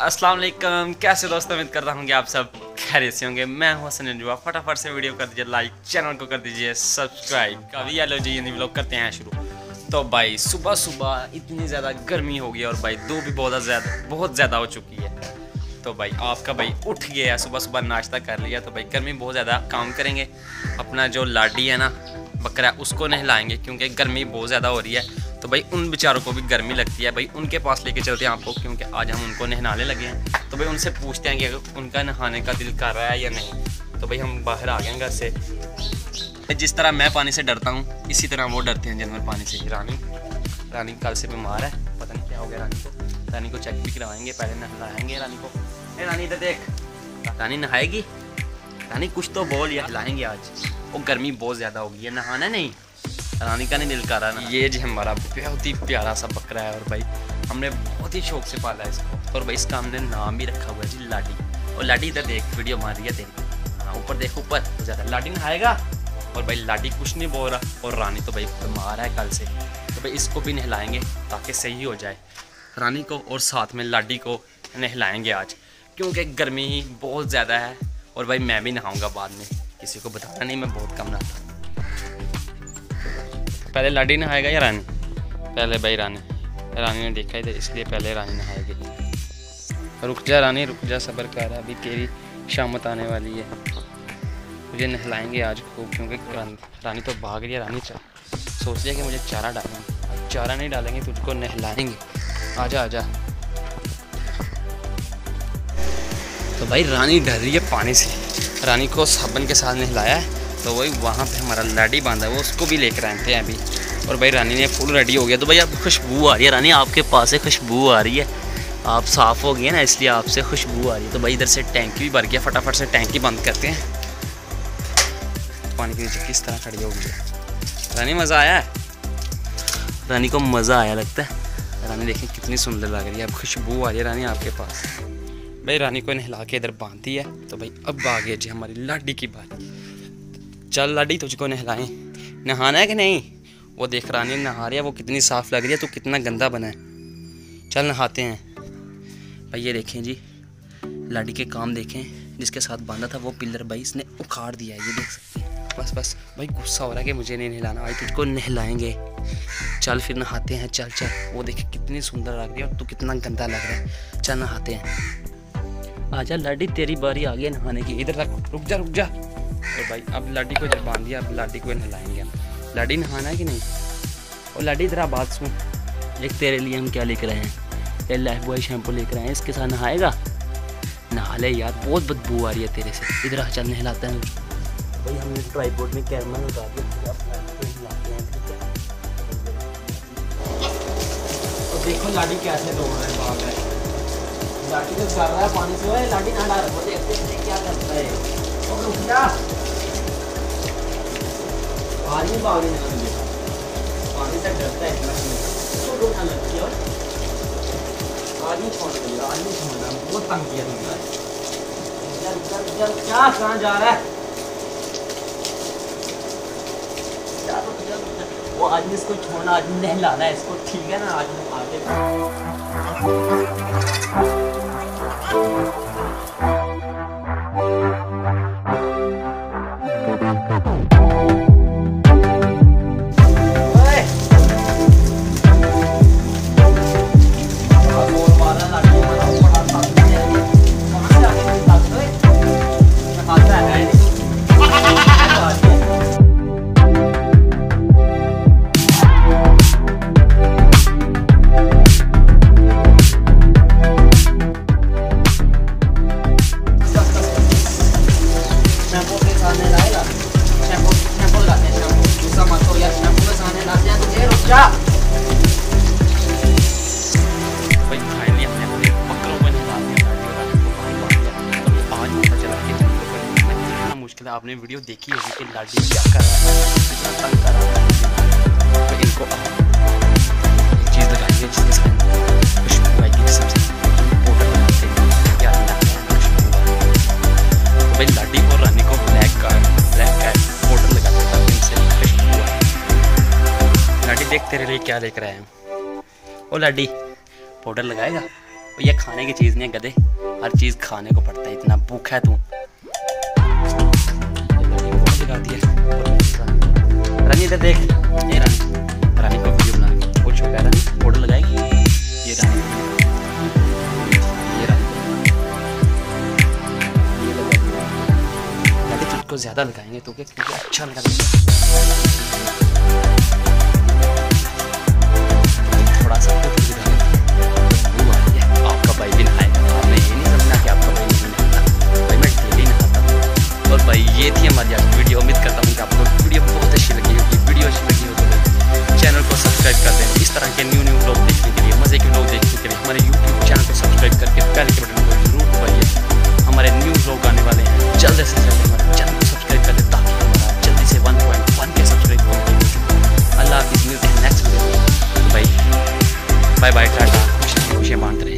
अस्सलाम वालेकुम, कैसे दोस्तों, उम्मीद कर रहा हूँ कि आप सब खैरियत से होंगे। मैं हूँ हसन अंजुआ। फटाफट से वीडियो कर दीजिए लाइक, चैनल को कर दीजिए सब्सक्राइब। कभी आलो जी ये व्लॉग करते हैं शुरू। तो भाई सुबह सुबह इतनी ज़्यादा गर्मी हो गई और भाई धूप भी बहुत ज़्यादा हो चुकी है। तो भाई आपका भाई उठ गया, सुबह सुबह नाश्ता कर लिया। तो भाई गर्मी बहुत ज़्यादा, काम करेंगे। अपना जो लाडी है ना बकरा, उसको नहलाएंगे क्योंकि गर्मी बहुत ज़्यादा हो रही है। तो भाई उन बेचारों को भी गर्मी लगती है, भाई उनके पास लेके चलते हैं आपको, क्योंकि आज हम उनको नहलाने लगे हैं। तो भाई उनसे पूछते हैं कि अगर उनका नहाने का दिल कर रहा है या नहीं। तो भाई हम बाहर आ गए हैं घर से। जिस तरह मैं पानी से डरता हूँ इसी तरह वो डरते हैं जानवर पानी से। रानी कल से बीमार है, पता नहीं क्या हो गया रानी को चेक भी करवाएंगे, पहले नहलाएंगे रानी को। रानी इधर देख, रानी नहाएगी। रानी कुछ तो बोल या नहलाएंगे आज। वो गर्मी बहुत ज़्यादा हो गई है, नहाना नहीं, रानी का नहीं दिल कर रहा ना। ये जी हमारा बहुत ही प्यारा सा बकरा है और भाई हमने बहुत ही शौक से पाला है इसको। और भाई इसका हमने नाम भी रखा हुआ है जी लाडी। और लाडी इधर देख, वीडियो मार रही है तेरी। हाँ ऊपर देख, ऊपर ज़्यादा लाडी नहाएगा। और भाई लाडी कुछ नहीं बोल रहा और रानी तो भाई बीमार है कल से। तो भाई इसको भी नहलाएंगे ताकि सही हो जाए रानी को, और साथ में लाडी को नहलाएंगे आज, क्योंकि गर्मी ही बहुत ज़्यादा है। और भाई मैं भी नहाऊंगा बाद में, किसी को बताना नहीं, मैं बहुत कम नहाता हूँ। पहले लाडी नहाएगा या रानी? पहले भाई रानी ने देखा ही था इसलिए पहले रानी नहाएगी। रुक जा रानी, रुक जा, सब्र कर, अभी तेरी शामत आने वाली है। मुझे नहलाएंगे आज खूब, क्योंकि रानी तो भाग रही है। रानी सोच लिया कि मुझे चारा डालना, चारा नहीं डालेंगे तुझको नहलाएंगे। आजा आजा। तो भाई रानी डर रही है पानी से, रानी को साबन के साथ नहलाया है। तो वही वहाँ पे हमारा लाडी बांधा है, वो उसको भी लेकर आए थे अभी। और भाई रानी ने फुल रेडी हो गया। तो भाई अब खुशबू आ रही है, रानी आपके पास से खुशबू आ रही है, आप साफ़ हो गए ना इसलिए आपसे खुशबू आ रही है। तो भाई इधर से टैंकी भी भर गया, फटाफट से टैंकी बंद करते हैं। पानी के नीचे किस तरह खड़ी हो गई है रानी, मज़ा आया है? रानी को मज़ा आया लगता है। रानी देखें कितनी सुंदर लग रही है, अब खुशबू आ रही है रानी आपके पास। भाई रानी को नहला के इधर बांधी है। तो भाई अब आ गया जी हमारी लाडी की बारी। चल लाडी तुझको नहलाएं, नहाना है कि नहीं? वो देख रानी नहा रही है, वो कितनी साफ़ लग रही है, तो कितना गंदा बना है। चल नहाते हैं। भाई ये देखें जी लाडी के काम देखें, जिसके साथ बांधा था वो पिलर भाई इसने उखाड़ दिया है, ये देख सकते हैं। बस भाई गुस्सा हो रहा है कि मुझे नहीं नहलाना, भाई तुझको नहलाएंगे। चल फिर नहाते हैं, चल। वो देखे कितनी सुंदर लग रही है और तू कितना गंदा लग रहा है। चल नहाते हैं। आजा लाडी, तेरी बारी आ गई नहाने की। इधर तक रुक जा। और भाई अब लाडी को जब बांध दिया, अब लाडी को नहलाएंगे हम। लाडी नहाना है कि नहीं? और लाडी इधर बात सुन, एक तेरे लिए हम क्या लेकर आए हैं, ये लाइफ बॉय शैम्पू लेकर आए हैं, इसके साथ नहाएगा। नहा ले यार, बहुत बदबू आ रही है तेरे से। इधर चल नहलाते हैं। भाई हमने ट्राइपॉड में कैमरा लगा दिया, नहलाते हैं। तो देखो लाडी कैसे दौड़ रहा है, भाग रहा है। लाडी तो कर रहा है पानी से, लाडी नहा रहा है, देखते हैं क्या करता है। और रुक जा, आज ही भागने लगे, पानी से डरता है तो रोना लगती है। आज ही छोड़ दिया, आज ही छोड़ दिया, बहुत तंग किया तुमने। चल क्या, कहाँ जा रहा है? वो आदमी इसको छोड़ना, आज नहलाना है इसको, ठीक है ना? आज हम आगे आपने वीडियो देखी होगी कि लाडी क्या कर रहा है, कितना तंग कर रहा है। तो इनको एक चीज़ लगाएंगे जिसके साथ खुशबू आएगी, किस्म से पाउडर लगाते हैं, क्या लगाते हैं खुशबू। तो भाई लाडी और रानी को ब्लैक का पाउडर लगाते हैं ताकि इनसे खुशबू आए। लाडी देख तेरे लिए क्या लेकर आए हैं। ओ लाडी पाउडर लगाएगा? ये खाने की चीज़ नहीं है गधे, हर चीज़ खाने को पड़ता है, इतना भूखा है तू। रानी इधर देख, ये रानी को वीडियो बना कुछ हो गया, रानी फोटो लगाएगी। ये रानी, ये रानी, ये लगाएगी, तुझको ज़्यादा लगाएंगे तो क्या अच्छा लगा। थोड़ा सा आपका भाई भी नहाएगा, आपने ये नहीं समझना कि आपका भाई नहीं नहाता, भाई मैं डेली नहाता हूँ। और भाई ये थी हमारी आज वीडियो, उम्मीद करता हूँ कि आपको वीडियो बहुत अच्छी लगी होगी। वीडियो अच्छी लगी हो तो चैनल को सब्सक्राइब कर दें। इस तरह के न्यू व्लॉग देखने के लिए, मज़े के व्लॉग देखने के लिए हमारे यूट्यूब चैनल को सब्सक्राइब करके बेल के बटन को जरूर दबाइए। हमारे न्यू व्लॉग आने वाले हैं, जल्द से जल्द हमारे चैनल को सब्सक्राइब कर दें ताकि हमारा जल्दी से 1.1 के सब्सक्राइब हो। अल्लाह हाफिज़, मिलते हैं नेक्स्ट वीडियो में। बाय बाय, टाटा, खुशियाँ बांट रहे।